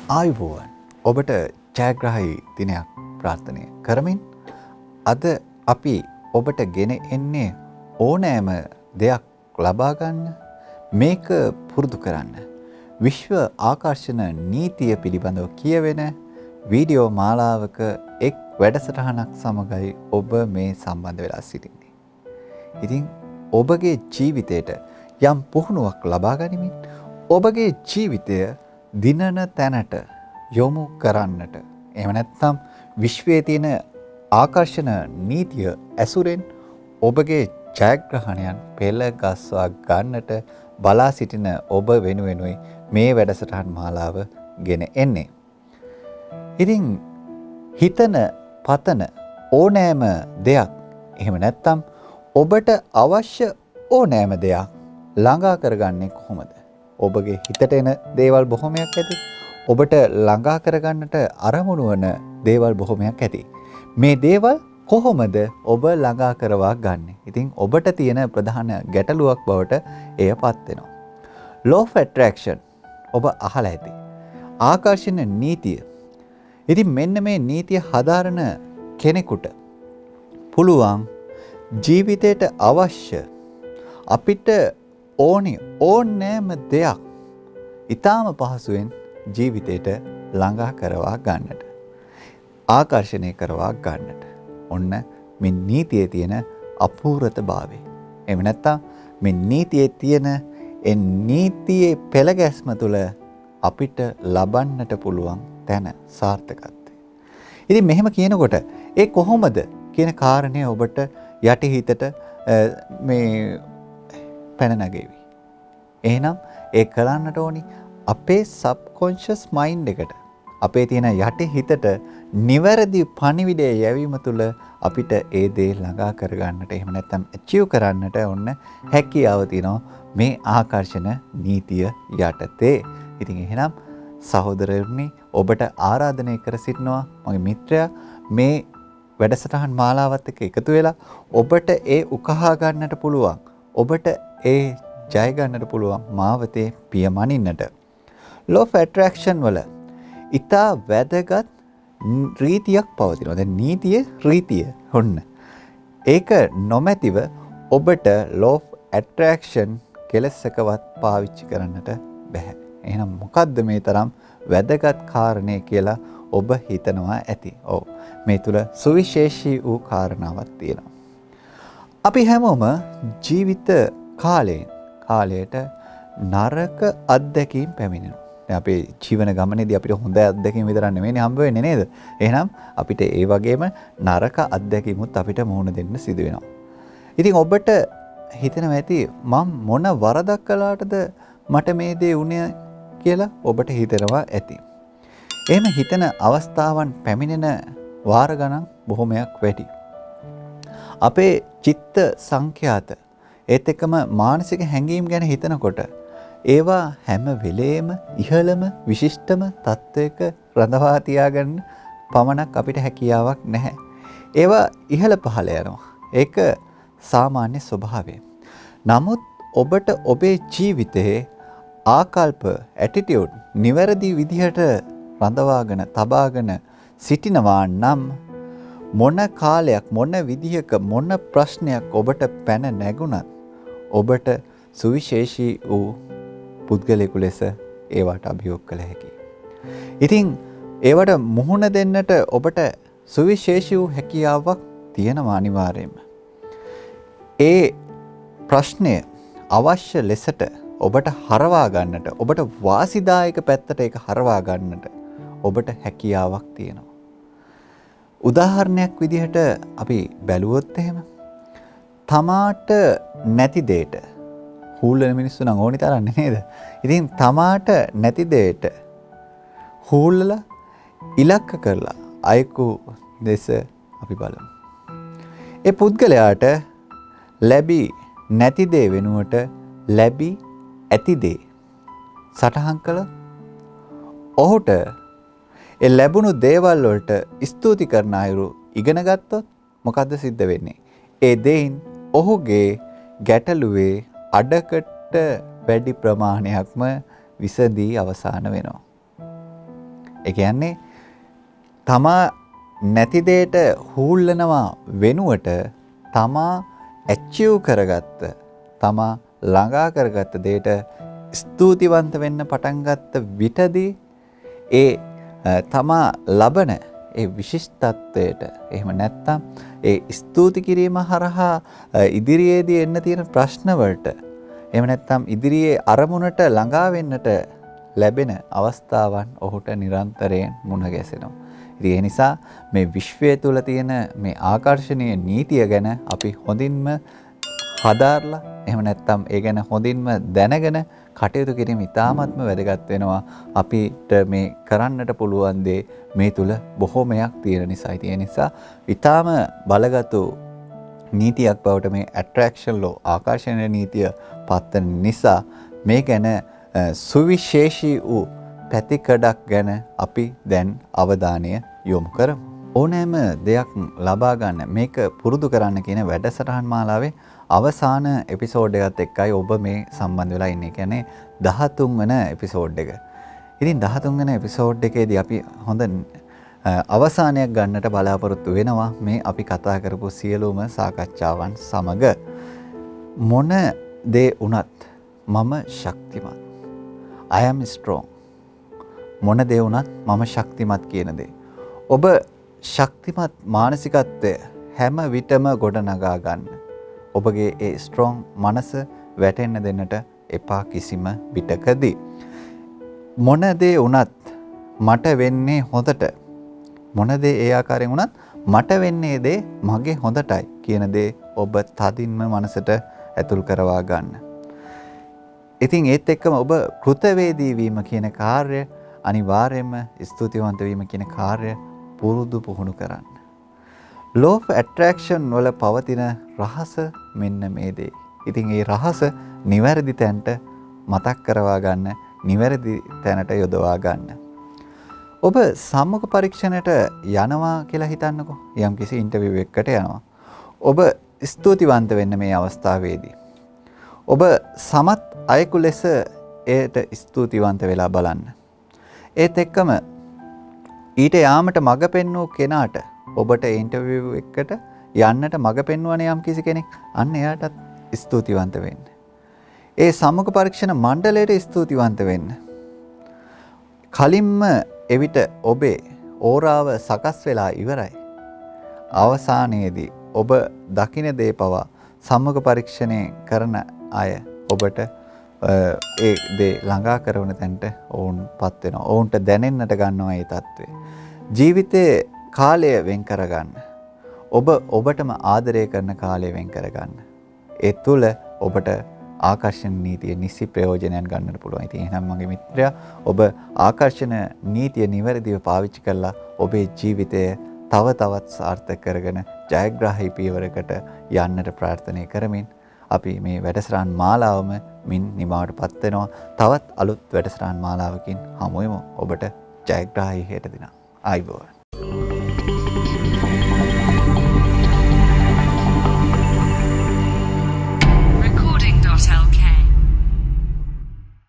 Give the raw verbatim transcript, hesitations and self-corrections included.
ආයුබෝවන් ඔබට ජයග්‍රහී දිනයක් ප්‍රාර්ථනා කරමින් අද අපි ඔබට ගෙන එන්නේ ඕනෑම දෙයක් ලබා ගන්න මේක පුරුදු කරන්න විශ්ව ආකර්ෂණ නීතිය පිළිබඳව කියවෙන වීඩියෝ මාලාවක එක් වැඩසටහනක් සමගයි ඔබ මේ සම්බන්ධ වෙලා සිටින්නේ. ඉතින් ඔබගේ ජීවිතයට යම් පුහුණුවක් ලබා ගනිමින් ඔබගේ ජීවිතය දිනන තැනට යොමු කරන්නට එහෙම නැත්නම් විශ්වයේ තියෙන ආකර්ෂණ නීතිය ඇසුරෙන් ඔබගේ ජයග්‍රහණයන් පෙළ ගස්වා ගන්නට බලා සිටින ඔබ වෙනුවෙනුයි මේ වැඩසටහන් මාලාව ගෙන එන්නේ. ඉතින් හිතන පතන ඕනෑම දෙයක් එහෙම නැත්නම් ඔබට අවශ්‍ය ඕනෑම දෙයක් ළඟා කරගන්නේ කොහොමද? ඔබගේ හිතට එන දේවල් බොහොමයක් ඇති. ඔබට ළඟා කරගන්නට අරමුණු වන දේවල් බොහොමයක් ඇති. මේ දේවල් කොහොමද ඔබ ළඟා කරවා ගන්නෙ? ඉතින් ඔබට තියෙන ප්‍රධාන ගැටලුවක් බවට එයපත් වෙනවා. law of attraction ඔබ අහලා ඇති. ආකර්ෂණ නීතිය. ඉතින් මෙන්න මේ නීතිය හදාරන කෙනෙකුට පුළුවන් ජීවිතයට අවශ්‍ය අපිට ඕනි ඕනෑම දෙයක් ඊටාම පහසුවෙන් ජීවිතයට ළඟා කරවා ගන්නට ආකර්ෂණය කරවා ගන්නට ඔන්න මේ නීතියේ තියෙන අපූර්වතාවය. එහෙම නැත්නම් මේ නීතියේ තියෙන ඒ නීතියේ පෙළ ගැස්ම තුළ අපිට ලබන්නට පුළුවන් තැන සාර්ථකත්වය. ඉතින් මෙහෙම කියනකොට ඒ කොහොමද කියන කාරණය ඔබට යටිහිතට මේ පැන නැගෙවි. එහෙනම් ඒ කරන්නට ඕනි අපේ සබ්කොන්ෂස් මයින්ඩ් එකට අපේ තියෙන යටිහිතට නිවැරදි පණිවිඩය යැවීම තුළ අපිට ඒ දේ ළඟා කරගන්නට එහෙම නැත්නම් අචීව් කරන්නට ඕන හැකියාව තියෙනවා මේ ආකර්ෂණ නීතිය යටතේ. ඉතින් එහෙනම් සහෝදරයනි ඔබට ආරාධනය කර සිටිනවා මගේ මිත්‍රයා මේ වැඩසටහන් මාලාවත් එක්ක එකතු වෙලා ඔබට ඒ උකහා ගන්නට පුළුවන් ඔබට ඒ ජය ගන්නට පුළුවන් මාවතේ පියමනින්නට. law of attraction වල ඊටා වැදගත් රීතියක් පවතිනවා. දැන් නීතිය රීතිය හොන්න. ඒක නොමැතිව ඔබට law of attraction කෙලසකවත් පාවිච්චි කරන්නට බෑ. එහෙනම් මොකද්ද මේ තරම් වැදගත් කාරණේ කියලා ඔබ හිතනවා ඇති. ඔව්. මේ තුල සුවිශේෂී වූ කාරණාවක් තියෙනවා. අපි හැමෝම ජීවිත කාලයෙන් කාලයට නරක අත්දැකීම් පැමිණෙනවා. දැන් අපේ ජීවන ගමනේදී අපිට හොඳ අත්දැකීම් විතරක් නෙමෙයිනේ හම්බ වෙන්නේ නේද? එහෙනම් අපිට ඒ වගේම නරක අත්දැකීමුත් අපිට මුහුණ දෙන්න සිදු වෙනවා. ඉතින් ඔබට හිතෙනවා ඇති මම මොන වරදක් කළාටද මට මේ දේ වුණේ කියලා ඔබට හිතෙනවා ඇති. එහෙම හිතන අවස්ථාවන් පැමිණෙන වාර ගණන් බොහොමයක් වැඩි. අපේ චිත්ත සංඛ්‍යාත ඒත් එක්කම මානසික හැඟීම් ගැන හිතනකොට ඒවා හැම වෙලේම ඉහළම විශිෂ්ටම තත්වයක රඳවා තියාගන්න පමණක් අපිට හැකියාවක් නැහැ. ඒවා ඉහළ පහළ යනවා. ඒක සාමාන්‍ය ස්වභාවය. නමුත් ඔබට ඔබේ ජීවිතයේ ආකල්ප ඇටිටියුඩ් නිවැරදි විදිහට රඳවාගෙන තබාගෙන සිටිනවා නම් මොන කාලයක් මොන විදිහක මොන ප්‍රශ්නයක් ඔබට පැන නැගුණත් ඔබට සුවිශේෂී වූ පුද්ගලයෙකු ලෙස ඒවට අභියෝග කළ හැකියි. ඉතින් ඒවට මුහුණ දෙන්නට ඔබට සුවිශේෂී වූ හැකියාවක් තියෙනවා අනිවාර්යයෙන්ම. ඒ ප්‍රශ්නය අවශ්‍ය ලෙසට ඔබට හරවා ගන්නට ඔබට වාසිදායක පැත්තට ඒක හරවා ගන්නට ඔබට හැකියාවක් තියෙනවා. උදාහරණයක් විදිහට අපි බැලුවොත් එහෙම තමාට නැති දෙයට හූල්ලන මිනිස්සු නම් ඕනි තරන්නේ නේද? ඉතින් තමාට නැති දෙයට හූල්ලලා ඉලක්ක කරලා අයකු දෙස අපි බලමු. ඒ පුද්ගලයාට ලැබි නැති දේ වෙනුවට ලැබි ඇති දේ සටහන් කළ ඔහුට ඒ ලැබුණු දේවල් වලට ස්තුති කරන අයුරු ඉගෙන ගත්තොත් මොකද්ද සිද්ධ වෙන්නේ? ඒ දෙයින් ඔහුගේ ගැටලුවේ අඩකට වැඩි ප්‍රමාණයක්ම විසඳී අවසන් වෙනවා. ඒ කියන්නේ තමා නැති දෙයට හූල්ලනවා වෙනුවට තමා ඇචීව් කරගත්ත තමා ළඟා කරගත්ත දෙයට ස්තුතිවන්ත වෙන්න පටන් ගත්ත විටදී ඒ තමා ලබන ඒ විශිෂ්ටත්වයට එහෙම නැත්නම් ඒ ස්තුති කිරීම හරහා ඉදිරියේදී එන්න තියෙන ප්‍රශ්න වලට එහෙම නැත්නම් ඉදිරියේ අරමුණට ළඟා වෙන්නට ලැබෙන අවස්ථාවන් ඔහුට නිරන්තරයෙන් මුණ ගැසෙනවා. ඉතින් ඒ නිසා මේ විශ්වය තුල තියෙන මේ ආකර්ෂණීය නීතිය ගැන අපි හොඳින්ම හදාarලා එහෙම නැත්නම් ඒ ගැන හොඳින්ම දැනගෙන කටයුතු කිරීම ඉතාමත්ම වැදගත් වෙනවා. අපිට මේ කරන්නට පුළුවන් දේ මේ තුල බොහෝමයක් තියෙන නිසා. ඒ නිසා ඉතාම බලගතු නීතියක් බවට මේ ඇට්‍රැක්ෂන් ලෝ ආකර්ෂණ නීතිය පත්වන නිසා මේ ගැන සුවිශේෂී වූ පැතිකඩක් ගැන අපි දැන් අවධානය යොමු කරමු. ඕනෑම දෙයක් ලබා ගන්න මේක පුරුදු කරන්න කියන වැඩසටහන් මාලාවේ අවසාන එපිසෝඩ් එකත් එක්කයි ඔබ මේ සම්බන්ධ වෙලා ඉන්නේ. කියන්නේ දහතුන් වෙනි එපිසෝඩ් එක. ඉතින් දහතුන් වෙනි එපිසෝඩ් එකේදී අපි හොඳ අවසානයක් ගන්නට බලාපොරොත්තු වෙනවා මේ අපි කතා කරපු සියලුම සාකච්ඡාවන් සමග. මොන දේ වුණත් මම ශක්තිමත්. I am strong. මොන දේ වුණත් මම ශක්තිමත් කියන දේ. ඔබ ශක්තිමත් මානසිකත්වය හැම විටම ගොඩනගා ගන්න. ඔබගේ ඒ ස්ට්‍රෝං මනස වැටෙන්න දෙන්නට එපා කිසිම විටකදී. මොන දේ වුණත් මට වෙන්නේ හොඳට. මොන දේ ඒ ආකාරයෙන් වුණත් මට වෙන්නේ දේ මගේ හොඳටයි කියන දේ ඔබ තදින්ම මනසට ඇතුල් කරවා ගන්න. ඉතින් ඒත් එක්කම ඔබ කෘතවේදී වීම කියන කාර්ය අනිවාර්යයෙන්ම ස්තුතිවන්ත වීම කියන කාර්ය පුරුදු පුහුණු කරන්න. Law of attraction වල පවතින රහස මෙන්න මේ දේ. ඉතින් ඒ රහස නිවැරදි තැනට මතක් කරවා ගන්න, නිවැරදි තැනට යොදවා ගන්න. ඔබ සම්මුඛ පරීක්ෂණයට යනවා කියලා හිතන්නකෝ. යම් කිසි ඉන්ටර්විව් එකකට යනවා. ඔබ ස්තුතිවන්ත වෙන්න මේ අවස්ථාවේදී. ඔබ සමත් අයෙකු ලෙස එයට ස්තුතිවන්ත වෙලා බලන්න. ඒත් එක්කම ඊට යාමට මඟ පෙන්වූ කෙනාට ඔබට ඉන්ටර්විව් එකකට යන්නට මඟ පෙන්වන යම් කිසි කෙනෙක් අන්න එයාටත් ස්තුතිවන්ත වෙන්න. ඒ සම්මුඛ පරීක්ෂණ මණ්ඩලයට ස්තුතිවන්ත වෙන්න. කලින්ම එවිට ඔබේ ඕරාව සකස් වෙලා ඉවරයි. අවසානයේදී ඔබ දකින දේ පවා සම්මුඛ පරීක්ෂණය කරන අය ඔබට ඒ දේ ළඟා කරන තැනට ඔවුන්පත් වෙනවා. ඔවුන්ට දැනෙන්නට ගන්නවා මේ தત્ත්වය. ජීවිතයේ කාලය වෙන් කරගන්න. ඔබ ඔබටම ආදරය කරන කාලය වෙන් කරගන්න. ඒ තුල ඔබට ආකර්ෂණ නීතිය නිසි ප්‍රයෝජනයන් ගන්නට පුළුවන්. ඉතින් එහෙනම් මගේ මිත්‍රයා ඔබ ආකර්ෂණ නීතිය නිවැරදිව පාවිච්චි කරලා ඔබේ ජීවිතය තව තවත් සාර්ථක කරගෙන ජයග්‍රාහී පියවරකට යන්නට ප්‍රාර්ථනා කරමින් අපි මේ වැඩසටහන් මාලාවම මින් නිමාවටපත් වෙනවා. තවත් අලුත් වැඩසටහන් මාලාවකින් හමු වෙමු. ඔබට ජයග්‍රාහී හෙට දින. ආයුබෝවන්.